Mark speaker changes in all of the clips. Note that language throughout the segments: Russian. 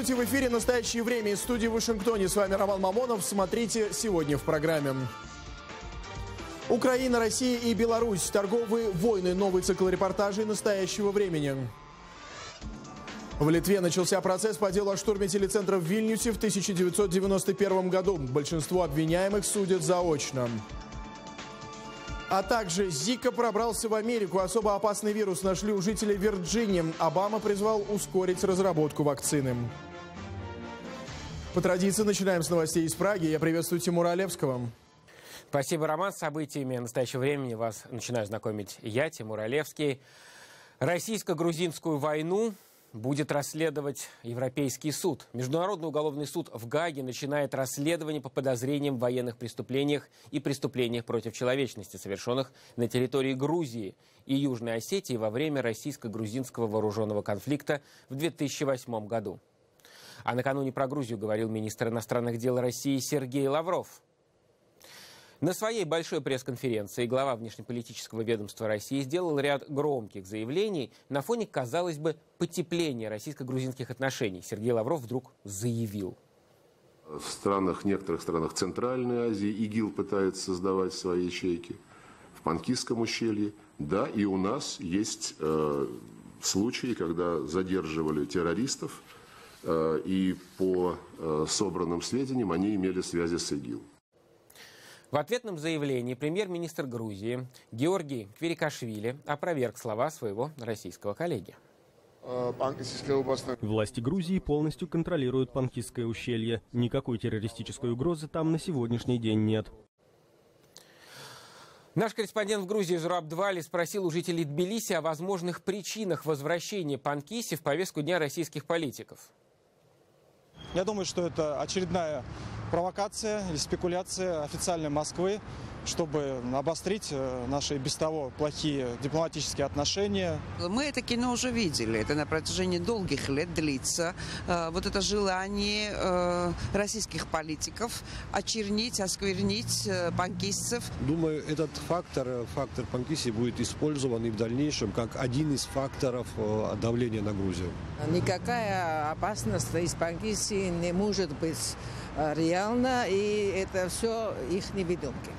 Speaker 1: Здравствуйте, в эфире «Настоящее время» из студии в Вашингтоне. С вами Роман Мамонов. Смотрите сегодня в программе. Украина, Россия и Беларусь. Торговые войны. Новый цикл репортажей настоящего времени. В Литве начался процесс по делу о штурме телецентра в Вильнюсе в 1991 году. Большинство обвиняемых судят заочно. А также Зика пробрался в Америку. Особо опасный вирус нашли у жителей Вирджинии. Обама призвал ускорить разработку вакцины. По традиции начинаем с новостей из Праги. Я приветствую Тимура Олевского.
Speaker 2: Спасибо, Роман. С событиями настоящего времени вас начинаю знакомить я, Тимур Олевский. Российско-грузинскую войну будет расследовать Европейский суд. Международный уголовный суд в Гааге начинает расследование по подозрениям в военных преступлениях и преступлениях против человечности, совершенных на территории Грузии и Южной Осетии во время российско-грузинского вооруженного конфликта в 2008 году. А накануне про Грузию говорил министр иностранных дел России Сергей Лавров. На своей большой пресс-конференции глава внешнеполитического ведомства России сделал ряд громких заявлений на фоне, казалось бы, потепления российско-грузинских отношений. Сергей Лавров вдруг заявил.
Speaker 3: В некоторых странах Центральной Азии ИГИЛ пытается создавать свои ячейки. В Панкистском ущелье. Да, и у нас есть случаи, когда задерживали террористов, и по собранным сведениям они имели связи с ИГИЛ.
Speaker 2: В ответном заявлении премьер-министр Грузии Георгий Квирикашвили опроверг слова своего российского коллеги.
Speaker 4: Власти Грузии полностью контролируют Панкистское ущелье. Никакой террористической угрозы там на сегодняшний день нет.
Speaker 2: Наш корреспондент в Грузии Зураб Двали спросил у жителей Тбилиси о возможных причинах возвращения Панкиси в повестку дня российских политиков.
Speaker 5: Я думаю, что это очередная провокация или спекуляция официальной Москвы, чтобы обострить наши и без того плохие дипломатические отношения.
Speaker 6: Мы это кино уже видели. Это на протяжении долгих лет длится. Вот это желание российских политиков очернить, осквернить панкистцев.
Speaker 7: Думаю, этот фактор Панкиси будет использован и в дальнейшем как один из факторов давления на Грузию.
Speaker 8: Никакая опасность из Панкиси не может быть реально, и это все их невидумки.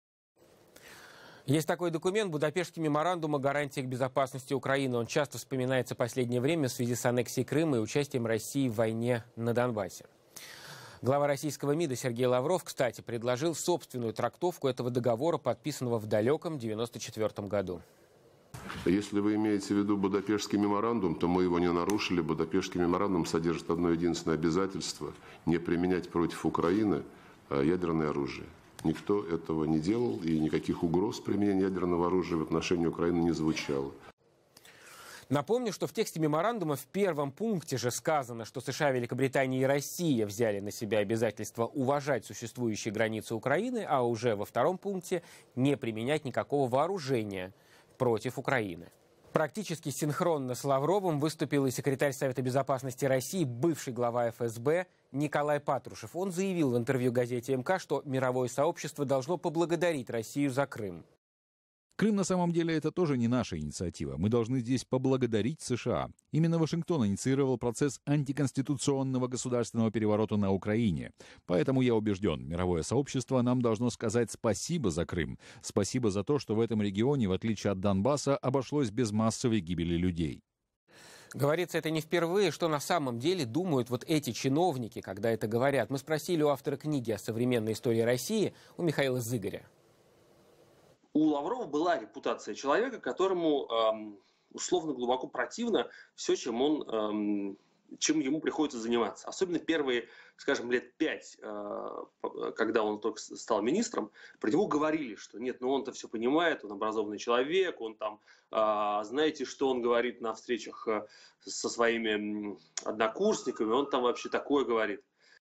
Speaker 2: Есть такой документ, Будапештский меморандум о гарантиях безопасности Украины. Он часто вспоминается в последнее время в связи с аннексией Крыма и участием России в войне на Донбассе. Глава российского МИДа Сергей Лавров, кстати, предложил собственную трактовку этого договора, подписанного в далеком 1994 году.
Speaker 3: Если вы имеете в виду Будапештский меморандум, то мы его не нарушили. Будапештский меморандум содержит одно единственное обязательство – не применять против Украины ядерное оружие. Никто этого не делал, и никаких угроз применения ядерного оружия в отношении Украины не звучало.
Speaker 2: Напомню, что в тексте меморандума в первом пункте же сказано, что США, Великобритания и Россия взяли на себя обязательство уважать существующие границы Украины, а уже во втором пункте не применять никакого вооружения против Украины. Практически синхронно с Лавровым выступил и секретарь Совета безопасности России, бывший глава ФСБ Николай Патрушев. Он заявил в интервью газете МК, что мировое сообщество должно поблагодарить Россию за Крым.
Speaker 9: Крым на самом деле это тоже не наша инициатива. Мы должны здесь поблагодарить США. Именно Вашингтон инициировал процесс антиконституционного государственного переворота на Украине. Поэтому я убежден, мировое сообщество нам должно сказать спасибо за Крым. Спасибо за то, что в этом регионе, в отличие от Донбасса, обошлось без массовой гибели людей.
Speaker 2: Говорится, это не впервые, что на самом деле думают вот эти чиновники, когда это говорят. Мы спросили у автора книги о современной истории России, у Михаила Зыгоря.
Speaker 10: У Лаврова была репутация человека, которому условно глубоко противно все, чем ему приходится заниматься. Особенно первые, скажем, лет 5, когда он только стал министром, про него говорили, что нет, ну он-то все понимает, он образованный человек, он там, знаете, что он говорит на встречах со своими однокурсниками, он там вообще такое говорит.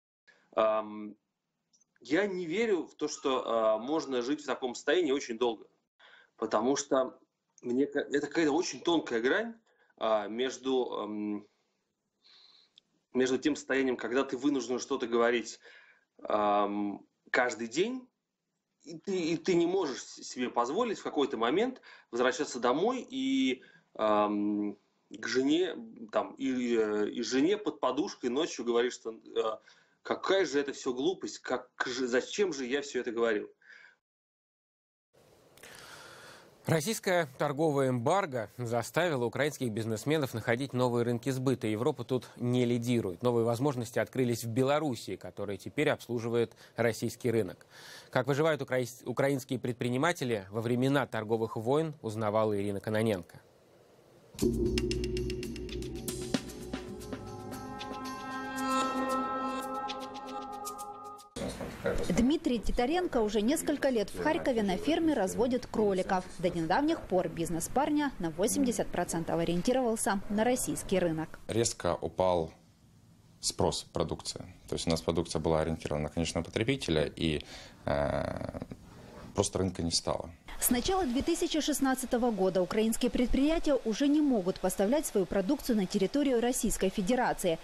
Speaker 10: Я не верю в то, что можно жить в таком состоянии очень долго, потому что это какая-то очень тонкая грань между тем состоянием, когда ты вынужден что-то говорить каждый день, и ты не можешь себе позволить в какой-то момент возвращаться домой и к жене, там, и жене под подушкой ночью говорит, что какая же это все глупость, зачем же я все это говорил.
Speaker 2: Российская торговая эмбарго заставила украинских бизнесменов находить новые рынки сбыта. Европа тут не лидирует. Новые возможности открылись в Белоруссии, которая теперь обслуживает российский рынок. Как выживают украинские предприниматели во времена торговых войн, узнавала Ирина Кононенко.
Speaker 11: Дмитрий Титаренко уже несколько лет в Харькове на ферме разводит кроликов. До недавних пор бизнес парня на 80% ориентировался на российский рынок.
Speaker 12: Резко упал спрос продукции. То есть у нас продукция была ориентирована на конечного потребителя, и просто рынка не стало.
Speaker 11: С начала 2016 года украинские предприятия уже не могут поставлять свою продукцию на территорию Российской Федерации.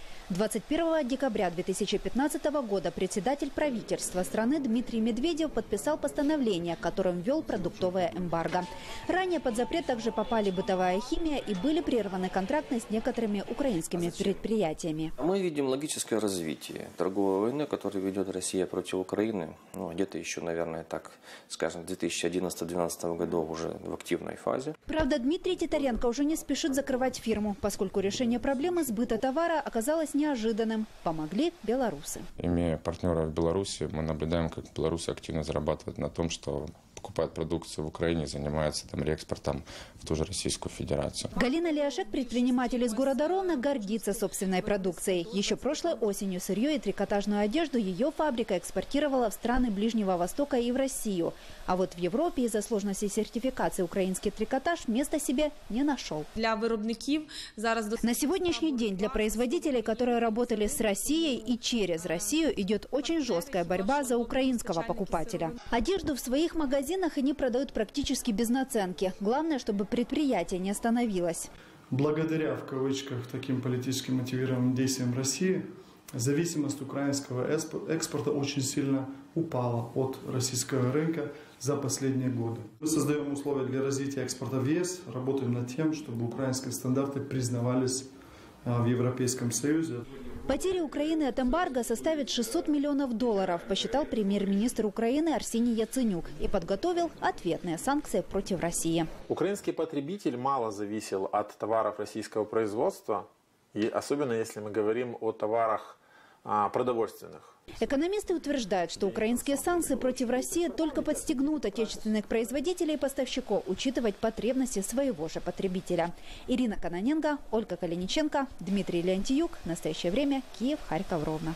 Speaker 11: 21 декабря 2015 года председатель правительства страны Дмитрий Медведев подписал постановление, которым ввел продуктовое эмбарго. Ранее под запрет также попали бытовая химия и были прерваны контракты с некоторыми украинскими предприятиями.
Speaker 13: Мы видим логическое развитие торговой войны, которую ведет Россия против Украины. Где-то еще, наверное, так скажем, в 2011-2012 году уже в активной фазе.
Speaker 11: Правда, Дмитрий Титаренко уже не спешит закрывать фирму, поскольку решение проблемы сбыта товара оказалось неожиданным. Помогли белорусы.
Speaker 12: Имея партнеров в Беларуси, мы наблюдаем, как Беларусь активно зарабатывает на том, что покупает продукцию в Украине, занимается там реэкспортом в ту же Российскую Федерацию.
Speaker 11: Галина Ляшек, предприниматель из города Ровно, гордится собственной продукцией. Еще прошлой осенью сырье и трикотажную одежду ее фабрика экспортировала в страны Ближнего Востока и в Россию. А вот в Европе из-за сложности сертификации украинский трикотаж места себе не нашел.
Speaker 14: Для виробників зараз
Speaker 11: на сегодняшний день для производителей, которые работали с Россией и через Россию, идет очень жесткая борьба за украинского покупателя. Одежду в своих магазинах они продают практически без наценки. Главное, чтобы предприятие не остановилось.
Speaker 15: Благодаря, в кавычках, таким политически мотивированным действиям России, зависимость украинского экспорта очень сильно упала от российского рынка за последние годы. Мы создаем условия для развития экспорта в ЕС, работаем над тем, чтобы украинские стандарты признавались в Европейском Союзе.
Speaker 11: Потери Украины от эмбарго составят $600 миллионов, посчитал премьер-министр Украины Арсений Яценюк и подготовил ответные санкции против России.
Speaker 16: Украинский потребитель мало зависел от товаров российского производства, и особенно если мы говорим о товарах продовольственных.
Speaker 11: Экономисты утверждают, что украинские санкции против России только подстегнут отечественных производителей и поставщиков учитывать потребности своего же потребителя. Ирина Кононенко, Ольга Калиниченко, Дмитрий Леонтиюк. В настоящее время Киев, Харьков, Ровно.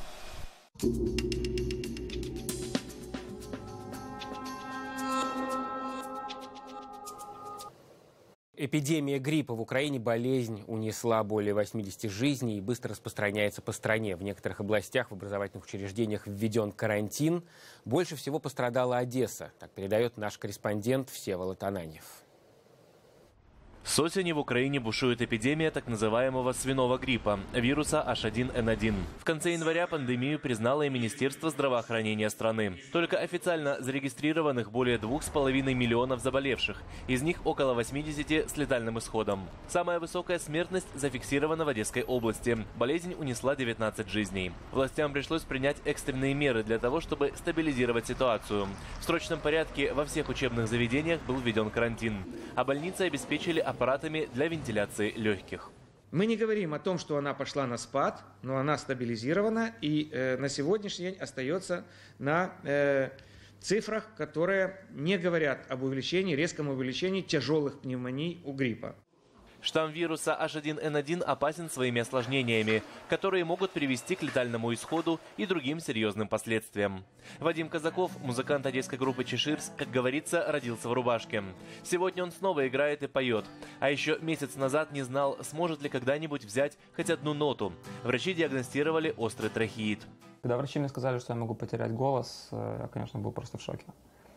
Speaker 2: Эпидемия гриппа в Украине, болезнь унесла более 80 жизней и быстро распространяется по стране. В некоторых областях в образовательных учреждениях введен карантин. Больше всего пострадала Одесса. Так передает наш корреспондент Всеволод Ананьев.
Speaker 17: С осени в Украине бушует эпидемия так называемого свиного гриппа, вируса H1N1. В конце января пандемию признало и Министерство здравоохранения страны. Только официально зарегистрированных более 2,5 миллионов заболевших, из них около 80 с летальным исходом. Самая высокая смертность зафиксирована в Одесской области. Болезнь унесла 19 жизней. Властям пришлось принять экстренные меры для того, чтобы стабилизировать ситуацию. В срочном порядке во всех учебных заведениях был введен карантин, а больницы обеспечили аппаратами для вентиляции легких.
Speaker 18: Мы не говорим о том, что она пошла на спад, но она стабилизирована и на сегодняшний день остается на цифрах, которые не говорят об увеличении, резком увеличении тяжелых пневмоний у гриппа.
Speaker 17: Штамм вируса H1N1 опасен своими осложнениями, которые могут привести к летальному исходу и другим серьезным последствиям. Вадим Казаков, музыкант одесской группы «Чеширск», как говорится, родился в рубашке. Сегодня он снова играет и поет. А еще месяц назад не знал, сможет ли когда-нибудь взять хоть одну ноту. Врачи диагностировали острый трахеит.
Speaker 19: Когда врачи мне сказали, что я могу потерять голос, я, конечно, был просто в шоке.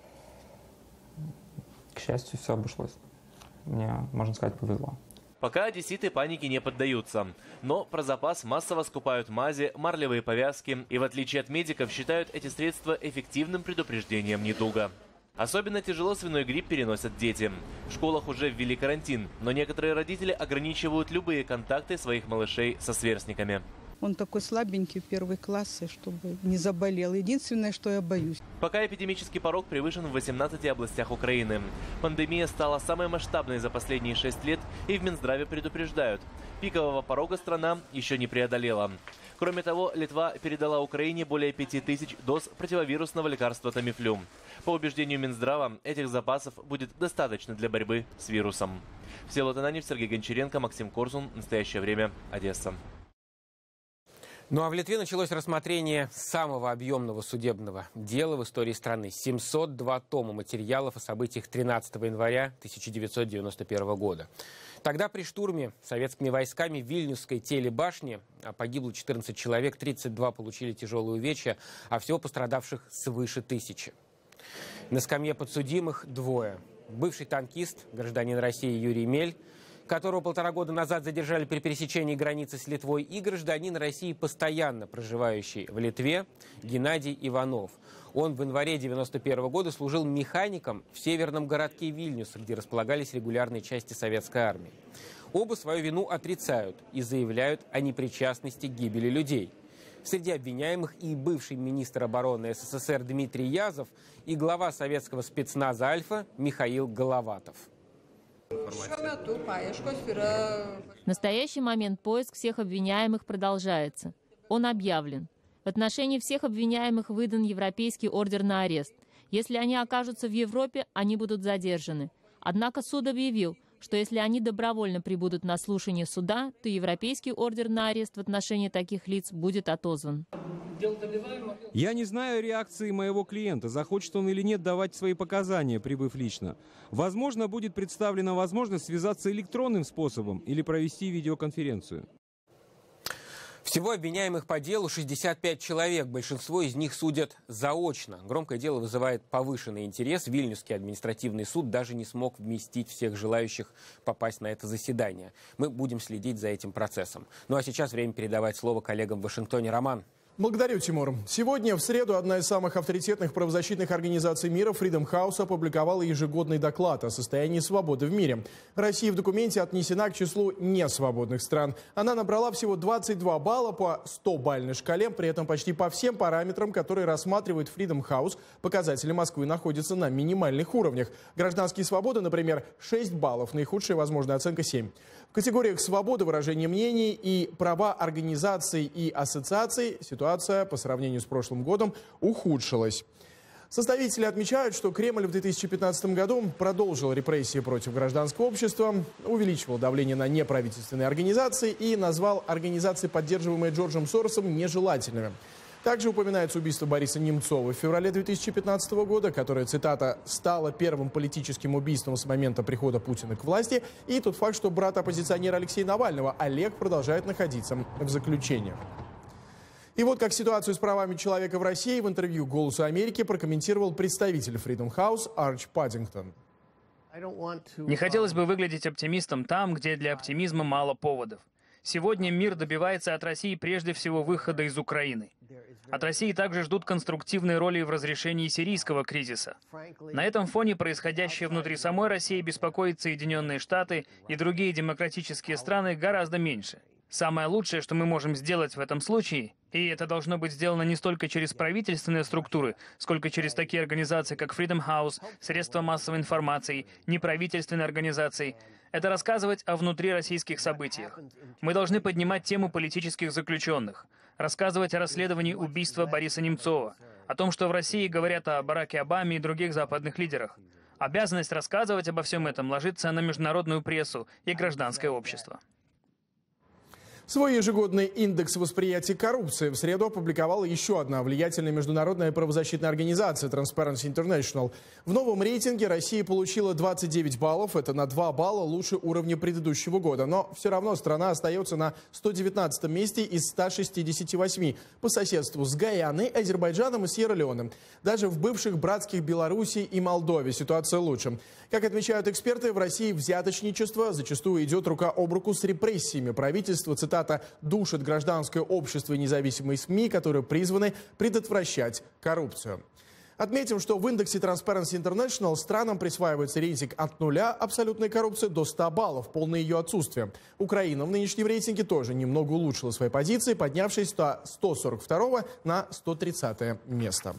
Speaker 19: К счастью, все обошлось. Мне, можно сказать, повезло.
Speaker 17: Пока одесситы панике не поддаются. Но про запас массово скупают мази, марлевые повязки и, в отличие от медиков, считают эти средства эффективным предупреждением недуга. Особенно тяжело свиной грипп переносят дети. В школах уже ввели карантин, но некоторые родители ограничивают любые контакты своих малышей со сверстниками.
Speaker 20: Он такой слабенький в первой классе, чтобы не заболел. Единственное, что я боюсь.
Speaker 17: Пока эпидемический порог превышен в 18 областях Украины. Пандемия стала самой масштабной за последние 6 лет, и в Минздраве предупреждают. Пикового порога страна еще не преодолела. Кроме того, Литва передала Украине более 5000 доз противовирусного лекарства Тамифлю. По убеждению Минздрава, этих запасов будет достаточно для борьбы с вирусом. Всеволод Ананьев, Сергей Гончаренко, Максим Корсун. Настоящее время. Одесса.
Speaker 2: Ну а в Литве началось рассмотрение самого объемного судебного дела в истории страны. 702 тома материалов о событиях 13 января 1991 года. Тогда при штурме советскими войсками Вильнюсской телебашни погибло 14 человек, 32 получили тяжелые увечья, а всего пострадавших свыше 1000. На скамье подсудимых двое. Бывший танкист, гражданин России Юрий Мель, которого 1,5 года назад задержали при пересечении границы с Литвой, и гражданин России, постоянно проживающий в Литве, Геннадий Иванов. Он в январе 1991 года служил механиком в северном городке Вильнюса, где располагались регулярные части советской армии. Оба свою вину отрицают и заявляют о непричастности к гибели людей. Среди обвиняемых и бывший министр обороны СССР Дмитрий Язов, и глава советского спецназа «Альфа» Михаил Головатов.
Speaker 21: В настоящий момент поиск всех обвиняемых продолжается. Он объявлен. В отношении всех обвиняемых выдан Европейский ордер на арест. Если они окажутся в Европе, они будут задержаны. Однако суд объявил, что если они добровольно прибудут на слушание суда, то Европейский ордер на арест в отношении таких лиц будет отозван.
Speaker 22: Я не знаю реакции моего клиента, захочет он или нет давать свои показания, прибыв лично. Возможно, будет представлена возможность связаться электронным способом или провести видеоконференцию.
Speaker 2: Всего обвиняемых по делу 65 человек. Большинство из них судят заочно. Громкое дело вызывает повышенный интерес. Вильнюсский административный суд даже не смог вместить всех желающих попасть на это заседание. Мы будем следить за этим процессом. Ну а сейчас время передавать слово коллегам в Вашингтоне. Роман.
Speaker 1: Благодарю, Тимур. Сегодня, в среду, одна из самых авторитетных правозащитных организаций мира, Freedom House, опубликовала ежегодный доклад о состоянии свободы в мире. Россия в документе отнесена к числу несвободных стран. Она набрала всего 22 балла по 100-бальной шкале, при этом почти по всем параметрам, которые рассматривает Freedom House, показатели Москвы находятся на минимальных уровнях. Гражданские свободы, например, 6 баллов, наихудшая возможная оценка 7. В категориях свободы выражения мнений и права организаций и ассоциаций ситуация по сравнению с прошлым годом ухудшилась. Составители отмечают, что Кремль в 2015 году продолжил репрессии против гражданского общества, увеличивал давление на неправительственные организации и назвал организации, поддерживаемые Джорджем Соросом, нежелательными. Также упоминается убийство Бориса Немцова в феврале 2015 года, которое, цитата, «стало первым политическим убийством с момента прихода Путина к власти», и тот факт, что брат оппозиционера Алексея Навального, Олег, продолжает находиться в заключении. И вот как ситуацию с правами человека в России в интервью «Голосу Америки» прокомментировал представитель Freedom House Арч Паддингтон.
Speaker 23: Не хотелось бы выглядеть оптимистом там, где для оптимизма мало поводов. Сегодня мир добивается от России прежде всего выхода из Украины. От России также ждут конструктивной роли в разрешении сирийского кризиса. На этом фоне происходящее внутри самой России беспокоит Соединенные Штаты и другие демократические страны гораздо меньше. Самое лучшее, что мы можем сделать в этом случае, и это должно быть сделано не столько через правительственные структуры, сколько через такие организации, как Freedom House, средства массовой информации, неправительственные организации, это рассказывать о внутрироссийских событиях. Мы должны поднимать тему политических заключенных, рассказывать о расследовании убийства Бориса Немцова, о том, что в России говорят о Бараке Обаме и других западных лидерах. Обязанность рассказывать обо всем этом ложится на международную прессу и гражданское общество.
Speaker 1: Свой ежегодный индекс восприятия коррупции в среду опубликовала еще одна влиятельная международная правозащитная организация Transparency International. В новом рейтинге Россия получила 29 баллов, это на 2 балла лучше уровня предыдущего года. Но все равно страна остается на 119 месте из 168 по соседству с Гаяной, Азербайджаном и Сьерра-Леоне. Даже в бывших братских Белоруссии и Молдове ситуация лучше. Как отмечают эксперты, в России взяточничество зачастую идет рука об руку с репрессиями. Правительство, цитата, «душит гражданское общество и независимые СМИ, которые призваны предотвращать коррупцию». Отметим, что в индексе Transparency International странам присваивается рейтинг от 0 абсолютной коррупции до 100 баллов, полное ее отсутствие. Украина в нынешнем рейтинге тоже немного улучшила свои позиции, поднявшись с 142 на 130 место.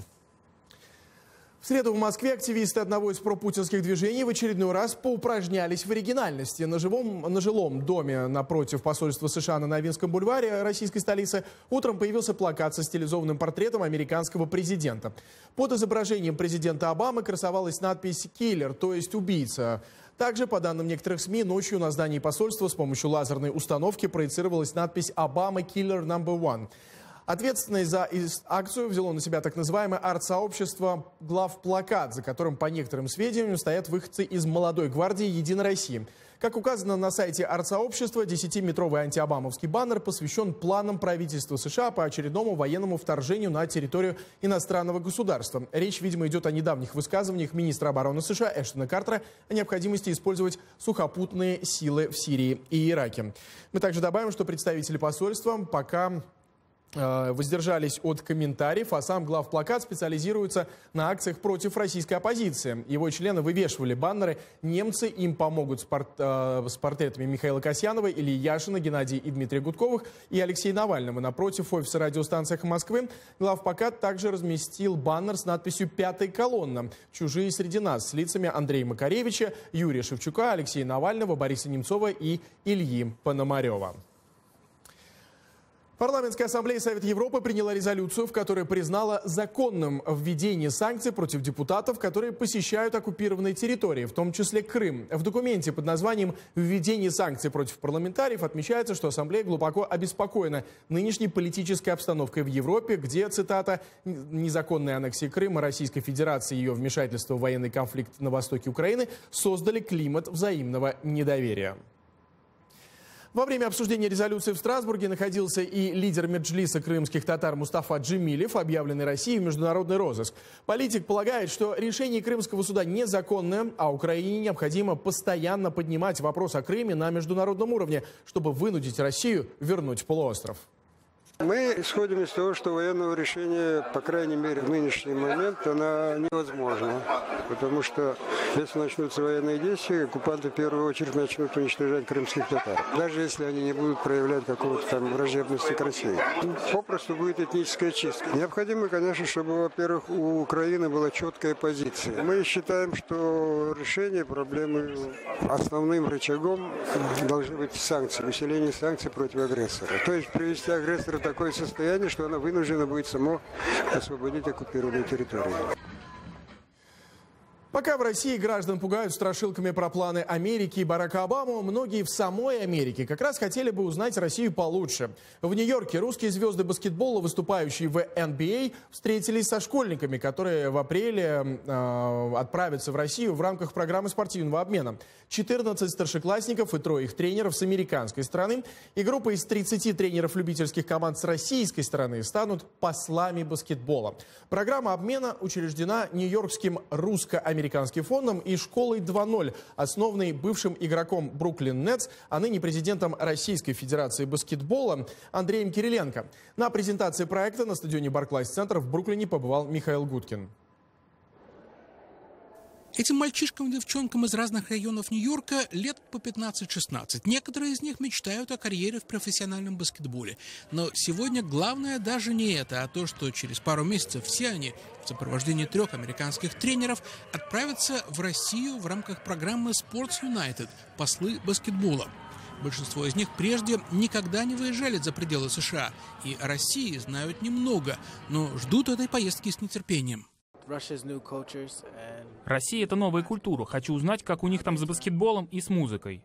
Speaker 1: В среду в Москве активисты одного из пропутинских движений в очередной раз поупражнялись в оригинальности. На жилом доме напротив посольства США на Новинском бульваре российской столицы утром появился плакат со стилизованным портретом американского президента. Под изображением президента Обамы красовалась надпись «Киллер», то есть «убийца». Также, по данным некоторых СМИ, ночью на здании посольства с помощью лазерной установки проецировалась надпись «Обама Killer No. 1». Ответственность за акцию взяло на себя так называемое арт-сообщество «Главплакат», за которым, по некоторым сведениям, стоят выходцы из молодой гвардии «Единой России». Как указано на сайте арт-сообщества, 10-метровый антиобамовский баннер посвящен планам правительства США по очередному военному вторжению на территорию иностранного государства. Речь, видимо, идет о недавних высказываниях министра обороны США Эштона Картера о необходимости использовать сухопутные силы в Сирии и Ираке. Мы также добавим, что представители посольства пока воздержались от комментариев, а сам главплакат специализируется на акциях против российской оппозиции. Его члены вывешивали баннеры «Немцы им помогут» с портретами Михаила Касьянова, Ильи Яшина, Геннадия и Дмитрия Гудковых и Алексея Навального. Напротив офиса радиостанции «Эхо Москвы» главплакат также разместил баннер с надписью «Пятая колонна. Чужие среди нас» с лицами Андрея Макаревича, Юрия Шевчука, Алексея Навального, Бориса Немцова и Ильи Пономарева. Парламентская ассамблея Совета Европы приняла резолюцию, в которой признала законным введение санкций против депутатов, которые посещают оккупированные территории, в том числе Крым. В документе под названием «Введение санкций против парламентариев» отмечается, что ассамблея глубоко обеспокоена нынешней политической обстановкой в Европе, где, цитата, «незаконная аннексия Крыма Российской Федерации и ее вмешательство в военный конфликт на востоке Украины создали климат взаимного недоверия». Во время обсуждения резолюции в Страсбурге находился и лидер Меджлиса крымских татар Мустафа Джемилев, объявленный Россией в международный розыск. Политик полагает, что решение Крымского суда незаконное, а Украине необходимо постоянно поднимать вопрос о Крыме на международном уровне, чтобы вынудить Россию вернуть полуостров.
Speaker 4: Мы исходим из того, что военного решения, по крайней мере, в нынешний момент, она невозможна. Потому что, если начнутся военные действия, оккупанты в первую очередь начнут уничтожать крымских татар. Даже если они не будут проявлять какого-то там враждебности к России. Попросту будет этническая чистка. Необходимо, конечно, чтобы, во-первых, у Украины была четкая позиция. Мы считаем, что решение проблемы основным рычагом должны быть санкции, усиление санкций против агрессора. То есть привести агрессора в такое состояние, что она вынуждена будет само освободить оккупированную территорию.
Speaker 1: Пока в России граждан пугают страшилками про планы Америки и Барака Обаму, многие в самой Америке как раз хотели бы узнать Россию получше. В Нью-Йорке русские звезды баскетбола, выступающие в NBA, встретились со школьниками, которые в апреле отправятся в Россию в рамках программы спортивного обмена. 14 старшеклассников и 3 их тренеров с американской стороны и группа из 30 тренеров любительских команд с российской стороны станут послами баскетбола. Программа обмена учреждена Нью-Йоркским русско-американским фондом и школой 2.0, основанной бывшим игроком Бруклин Нетс, а ныне президентом Российской Федерации баскетбола Андреем Кириленко. На презентации проекта на стадионе Барклайс-центр в Бруклине побывал Михаил Гудкин.
Speaker 5: Этим мальчишкам и девчонкам из разных районов Нью-Йорка лет по 15-16. Некоторые из них мечтают о карьере в профессиональном баскетболе. Но сегодня главное даже не это, а то, что через пару месяцев все они в сопровождении 3 американских тренеров отправятся в Россию в рамках программы Sports United – «Послы баскетбола». Большинство из них прежде никогда не выезжали за пределы США и о России знают немного, но ждут этой поездки с нетерпением.
Speaker 6: Россия — это новая культура. Хочу узнать, как у них там с баскетболом и с музыкой.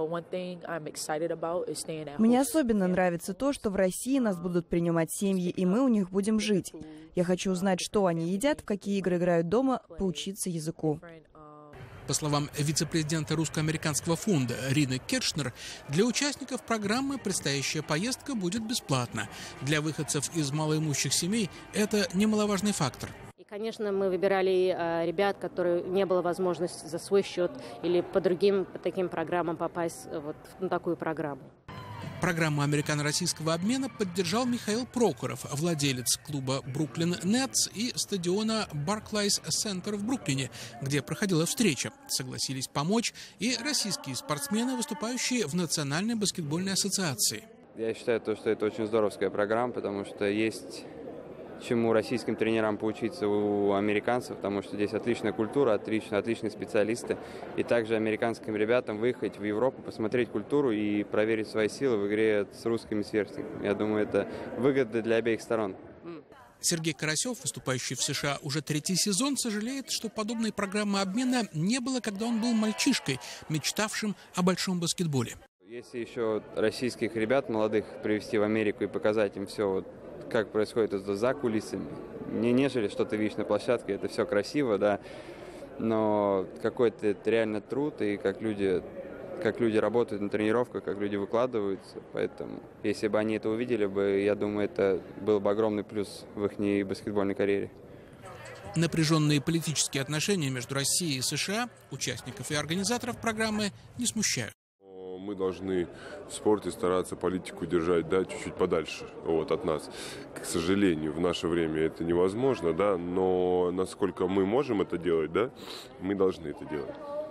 Speaker 24: Мне особенно нравится то, что в России нас будут принимать семьи, и мы у них будем жить. Я хочу узнать, что они едят, в какие игры играют дома, поучиться языку.
Speaker 5: По словам вице-президента русско-американского фонда Рины Кершнер, для участников программы предстоящая поездка будет бесплатна. Для выходцев из малоимущих семей это немаловажный фактор.
Speaker 25: Конечно, мы выбирали ребят, которые не было возможности за свой счет или по таким программам попасть вот на такую программу.
Speaker 5: Программу американо-российского обмена поддержал Михаил Прокоров, владелец клуба «Бруклин Нетс» и стадиона «Барклайс Центр» в Бруклине, где проходила встреча. Согласились помочь и российские спортсмены, выступающие в Национальной баскетбольной ассоциации.
Speaker 3: Я считаю, что это очень здоровская программа, потому что есть чему российским тренерам поучиться у американцев, потому что здесь отличная культура, отличные специалисты. И также американским ребятам выехать в Европу, посмотреть культуру и проверить свои силы в игре с русскими сверстниками. Я думаю, это выгодно для обеих сторон.
Speaker 5: Сергей Карасев, выступающий в США уже 3-й сезон, сожалеет, что подобной программы обмена не было, когда он был мальчишкой, мечтавшим о большом баскетболе.
Speaker 3: Если еще российских ребят молодых привезти в Америку и показать им все, как происходит это за кулисами, нежели что-то видишь на площадке, это все красиво, да, но какой-то реально труд, и как люди работают на тренировках, как люди выкладываются, поэтому если бы они это увидели бы, я думаю, это был бы огромный плюс в их баскетбольной карьере.
Speaker 5: Напряженные политические отношения между Россией и США участников и организаторов программы не смущают.
Speaker 7: Мы должны в спорте стараться политику держать, да, чуть-чуть подальше от нас. К сожалению, в наше время это невозможно, да, но насколько мы можем это делать, да, мы должны это делать.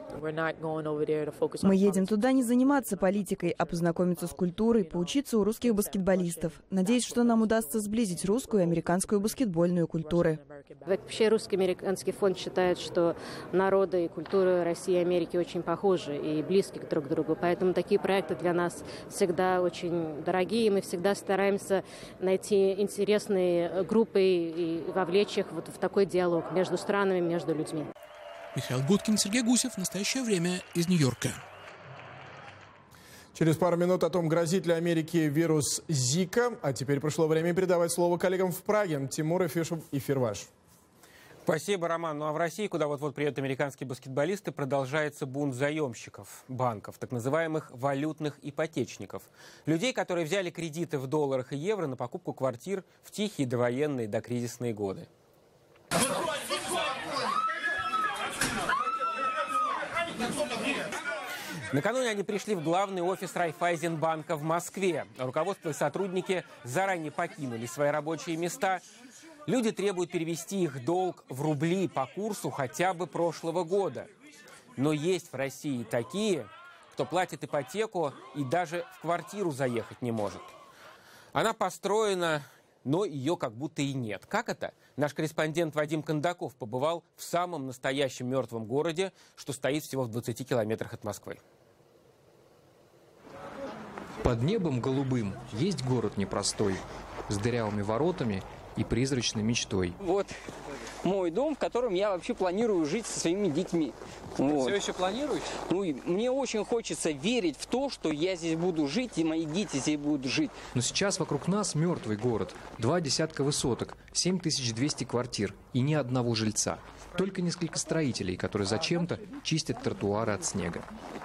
Speaker 24: Мы едем туда не заниматься политикой, а познакомиться с культурой, поучиться у русских баскетболистов. Надеюсь, что нам удастся сблизить русскую и американскую баскетбольную культуры.
Speaker 25: Вообще русско-американский фонд считает, что народы и культуры России и Америки очень похожи и близки друг к другу. Поэтому такие проекты для нас всегда очень дорогие. Мы всегда стараемся найти интересные группы и вовлечь их в такой диалог между странами, между людьми.
Speaker 5: Михаил Гудкин, Сергей Гусев. В настоящее время из Нью-Йорка.
Speaker 1: Через пару минут о том, грозит ли Америке вирус Зика. А теперь пришло время передавать слово коллегам в Праге. Тимур Ефишев и Фирваш.
Speaker 2: Спасибо, Роман. Ну а в России, куда вот-вот приедут американские баскетболисты, продолжается бунт заемщиков банков, так называемых валютных ипотечников. Людей, которые взяли кредиты в долларах и евро на покупку квартир в тихие довоенные докризисные годы. Накануне они пришли в главный офис Райффайзенбанка в Москве. Руководство и сотрудники заранее покинули свои рабочие места. Люди требуют перевести их долг в рубли по курсу хотя бы прошлого года. Но есть в России такие, кто платит ипотеку и даже в квартиру заехать не может. Она построена, но ее как будто и нет. Как это? Наш корреспондент Вадим Кондаков побывал в самом настоящем мертвом городе, что стоит всего в 20 километрах от Москвы.
Speaker 8: Под небом голубым есть город непростой, с дырявыми воротами и призрачной мечтой.
Speaker 9: Вот мой дом, в котором я вообще планирую жить со своими детьми. Вот.
Speaker 8: Все еще планируете?
Speaker 9: Ну, мне очень хочется верить в то, что я здесь буду жить, и мои дети здесь будут жить.
Speaker 8: Но сейчас вокруг нас мертвый город. 2 десятка высоток, 7200 квартир и ни одного жильца. Только несколько строителей, которые зачем-то чистят тротуары от снега.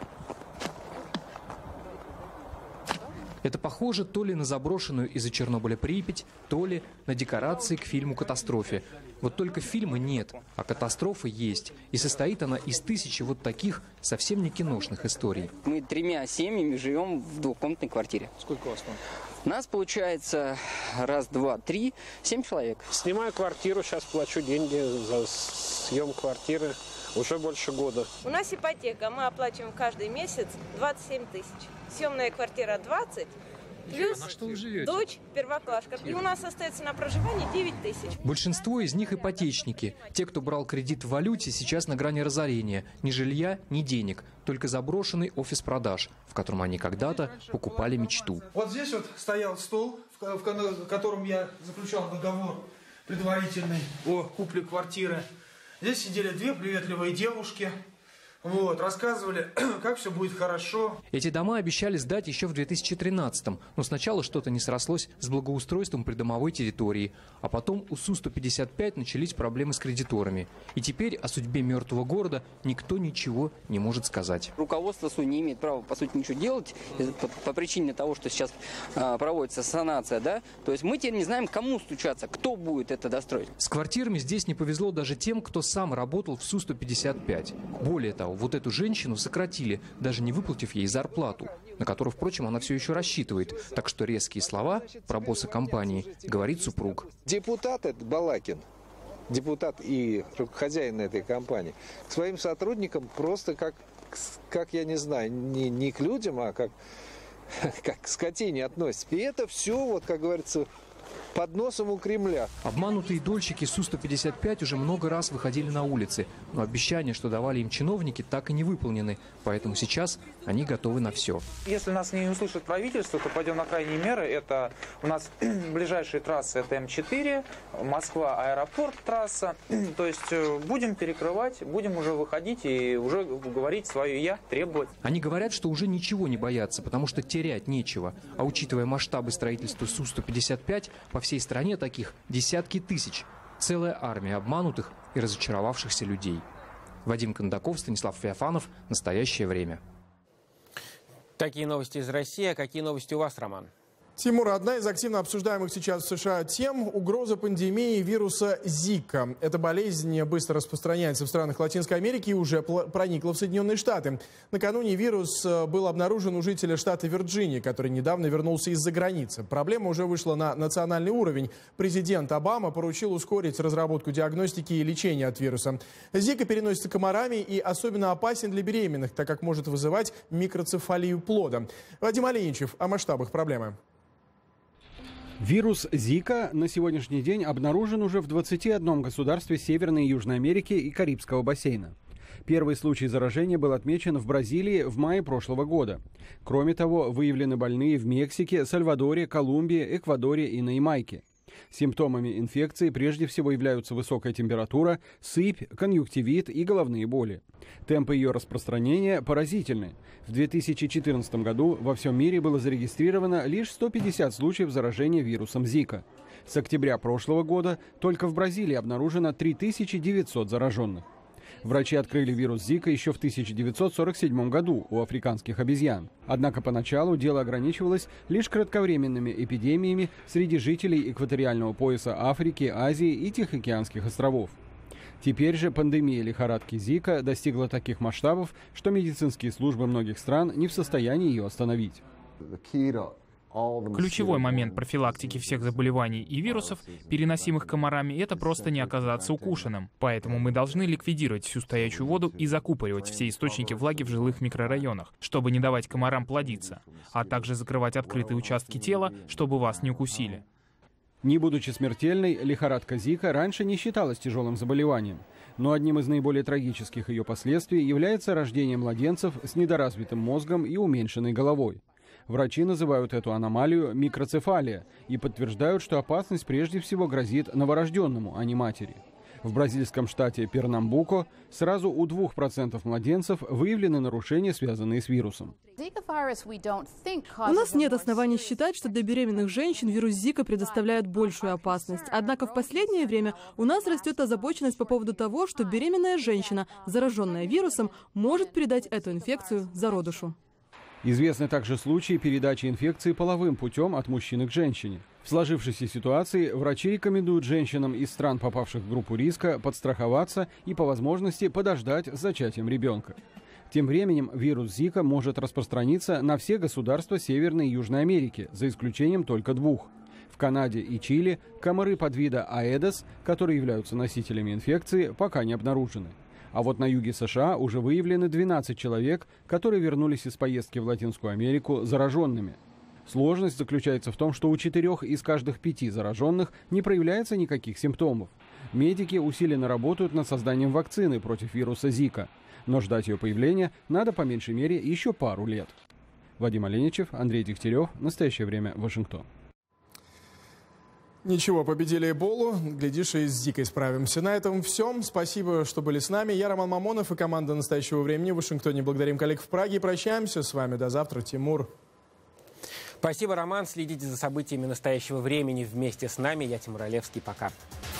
Speaker 8: Это похоже то ли на заброшенную из-за Чернобыля Припять, то ли на декорации к фильму «Катастрофе». Вот только фильма нет, а катастрофа есть. И состоит она из 1000 вот таких совсем не киношных историй.
Speaker 9: Мы 3 семьями живем в двухкомнатной квартире.
Speaker 8: Сколько у вас там?
Speaker 9: Нас получается 1, 2, 3, 7 человек.
Speaker 10: Снимаю квартиру, сейчас плачу деньги за съем квартиры уже больше года.
Speaker 26: У нас ипотека, мы оплачиваем каждый месяц 27 тысяч. Съемная квартира 20, плюс
Speaker 8: на что вы живете?
Speaker 26: Дочь первоклашка. И у нас остается на проживание 9 тысяч.
Speaker 8: Большинство из них ипотечники. Те, кто брал кредит в валюте, сейчас на грани разорения. Ни жилья, ни денег. Только заброшенный офис продаж, в котором они когда-то покупали мечту.
Speaker 27: Вот здесь вот стоял стол, в котором я заключал договор предварительный о купле квартиры. Здесь сидели 2 приветливые девушки. Вот, рассказывали, как все будет хорошо.
Speaker 8: Эти дома обещали сдать еще в 2013-м, но сначала что-то не срослось с благоустройством придомовой территории, а потом у Су-155 начались проблемы с кредиторами. И теперь о судьбе мертвого города никто ничего не может сказать.
Speaker 9: Руководство СУ не имеет права, по сути, ничего делать по причине того, что сейчас проводится санация, да? То есть мы теперь не знаем, кому стучаться, кто будет это достроить.
Speaker 8: С квартирами здесь не повезло даже тем, кто сам работал в Су-155. Более того, сказал, вот эту женщину сократили, даже не выплатив ей зарплату, на которую, впрочем, она все еще рассчитывает. Так что резкие слова про босса компании говорит супруг.
Speaker 11: Депутат этот Балакин, депутат и хозяин этой компании, к своим сотрудникам просто как я не знаю, не к людям, а как к скотине относится. И это все, вот, как говорится, под носом у Кремля.
Speaker 8: Обманутые дольщики Су-155 уже много раз выходили на улицы, но обещания, что давали им чиновники, так и не выполнены. Поэтому сейчас они готовы на все.
Speaker 12: Если нас не услышит правительство, то пойдем на крайние меры. Это у нас ближайшие трассы, это М4, Москва, аэропорт, трасса. То есть будем перекрывать, будем уже выходить и уже говорить свое «я», требовать.
Speaker 8: Они говорят, что уже ничего не боятся, потому что терять нечего. А учитывая масштабы строительства Су-155, по всей стране таких десятки тысяч. Целая армия обманутых и разочаровавшихся людей. Вадим Кондаков, Станислав Феофанов. Настоящее время.
Speaker 2: Такие новости из России. А какие новости у вас, Роман?
Speaker 1: Тимур, одна из активно обсуждаемых сейчас в США тем – угроза пандемии вируса Зика. Эта болезнь быстро распространяется в странах Латинской Америки и уже проникла в Соединенные Штаты. Накануне вирус был обнаружен у жителя штата Вирджиния, который недавно вернулся из-за границы. Проблема уже вышла на национальный уровень. Президент Обама поручил ускорить разработку диагностики и лечения от вируса. Зика переносится комарами и особенно опасен для беременных, так как может вызывать микроцефалию плода. Вадим Оленичев о масштабах проблемы.
Speaker 13: Вирус Зика на сегодняшний день обнаружен уже в 21 государстве Северной и Южной Америки и Карибского бассейна. Первый случай заражения был отмечен в Бразилии в мае прошлого года. Кроме того, выявлены больные в Мексике, Сальвадоре, Колумбии, Эквадоре и на Ямайке. Симптомами инфекции прежде всего являются высокая температура, сыпь, конъюнктивит и головные боли. Темпы ее распространения поразительны. В 2014 году во всем мире было зарегистрировано лишь 150 случаев заражения вирусом Зика. С октября прошлого года только в Бразилии обнаружено 3900 зараженных. Врачи открыли вирус Зика еще в 1947 году у африканских обезьян. Однако поначалу дело ограничивалось лишь кратковременными эпидемиями среди жителей экваториального пояса Африки, Азии и Тихоокеанских островов. Теперь же пандемия лихорадки Зика достигла таких масштабов, что медицинские службы многих стран не в состоянии ее остановить.
Speaker 6: Ключевой момент профилактики всех заболеваний и вирусов, переносимых комарами, это просто не оказаться укушенным. Поэтому мы должны ликвидировать всю стоячую воду и закупоривать все источники влаги в жилых микрорайонах, чтобы не давать комарам плодиться, а также закрывать открытые участки тела, чтобы вас не укусили.
Speaker 13: Не будучи смертельной, лихорадка Зика раньше не считалась тяжелым заболеванием. Но одним из наиболее трагических ее последствий является рождение младенцев с недоразвитым мозгом и уменьшенной головой. Врачи называют эту аномалию микроцефалия и подтверждают, что опасность прежде всего грозит новорожденному, а не матери. В бразильском штате Пернамбуко сразу у 2% младенцев выявлены нарушения, связанные с вирусом.
Speaker 14: У нас нет оснований считать, что для беременных женщин вирус Зика предоставляет большую опасность. Однако в последнее время у нас растет озабоченность по поводу того, что беременная женщина, зараженная вирусом, может передать эту инфекцию зародышу.
Speaker 13: Известны также случаи передачи инфекции половым путем от мужчины к женщине. В сложившейся ситуации врачи рекомендуют женщинам из стран, попавших в группу риска, подстраховаться и по возможности подождать с зачатием ребенка. Тем временем вирус Зика может распространиться на все государства Северной и Южной Америки, за исключением только 2. В Канаде и Чили комары подвида Аэдес, которые являются носителями инфекции, пока не обнаружены. А вот на юге США уже выявлены 12 человек, которые вернулись из поездки в Латинскую Америку зараженными. Сложность заключается в том, что у 4 из каждых 5 зараженных не проявляется никаких симптомов. Медики усиленно работают над созданием вакцины против вируса Зика, но ждать ее появления надо по меньшей мере еще пару лет. Вадим Оленичев, Андрей Дегтярев. Настоящее время. Вашингтон.
Speaker 1: Ничего, победили Эболу. Глядишь, и с Зикой справимся. На этом все. Спасибо, что были с нами. Я Роман Мамонов и команда «Настоящего времени» в Вашингтоне. Благодарим коллег в Праге. Прощаемся с вами. До завтра. Тимур.
Speaker 2: Спасибо, Роман. Следите за событиями «Настоящего времени» вместе с нами. Я Тимур Олевский. Пока.